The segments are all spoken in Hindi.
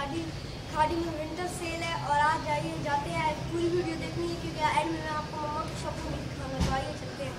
खादी में विंटर सेल है और आज जाते हैं पूरी वीडियो देखनी है क्योंकि एंड में मैं आपको मम्मा की शॉपिंग दिखाऊंगा। तो आइए चलते हैं।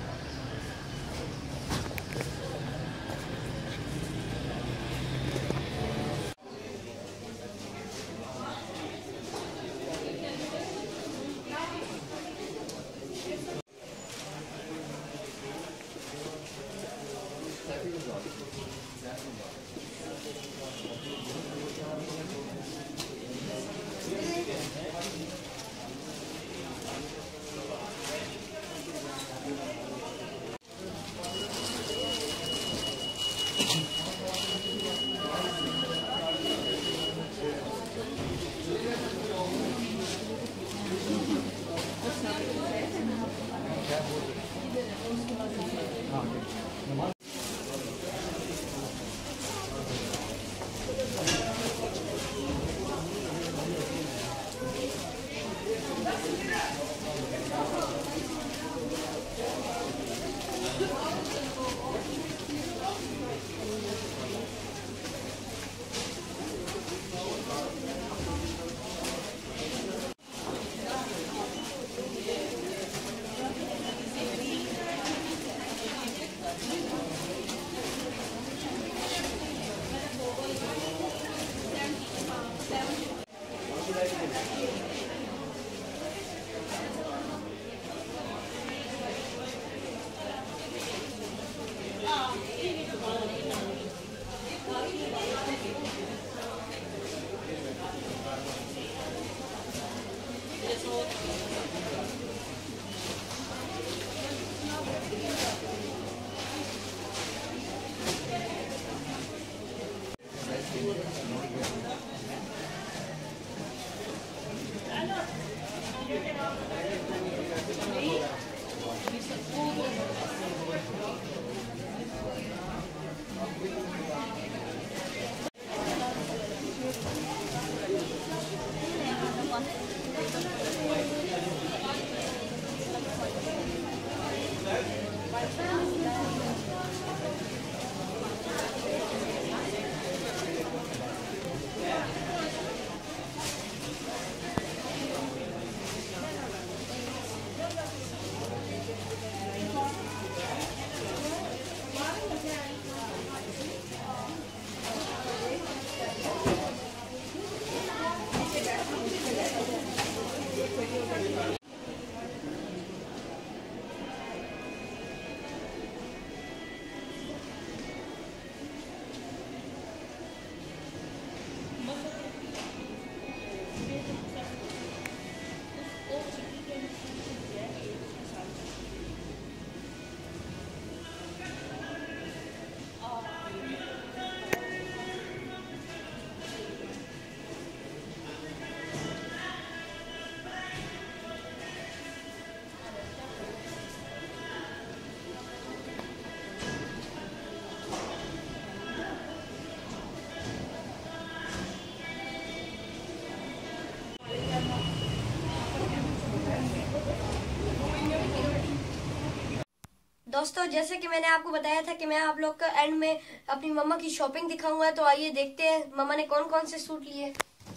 दोस्तों जैसे कि मैंने आपको बताया था कि मैं आप लोग का एंड में अपनी मम्मा की शॉपिंग दिखाऊंगा। तो आइए देखते हैं मम्मा ने कौन कौन से सूट लिए।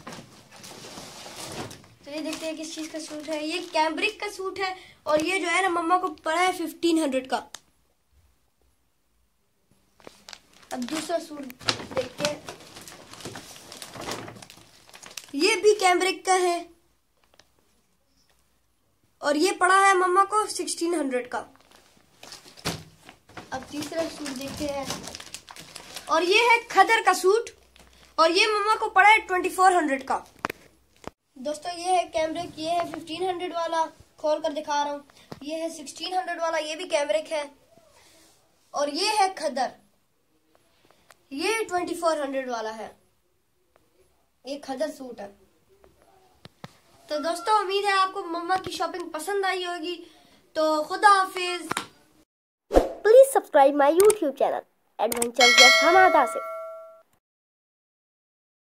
तो ये देखते हैं किस चीज का सूट है। ये कैम्ब्रिक का सूट है और ये जो है ना मम्मा को पड़ा है 1500 का। अब दूसरा सूट देखते हैं। ये भी कैम्ब्रिक का है और ये पड़ा है मम्मा को 1600 का। अब तीसरा सूट देखते हैं और ये है खदर का सूट और ये मम्मा को पड़ा है 2400 का। दोस्तों ये है कैम्ब्रिक, ये है 1500 वाला, खोल कर दिखा रहा हूँ। ये है 1600 वाला, ये भी कैम्ब्रिक है। और ये है खदर, ये 2400 वाला है। ये खदर सूट है। तो दोस्तों उम्मीद है आपको मम्मा की शॉपिंग पसंद आई होगी। तो खुदा हाफिज। Please subscribe my YouTube channel, Adventures of Hamada से।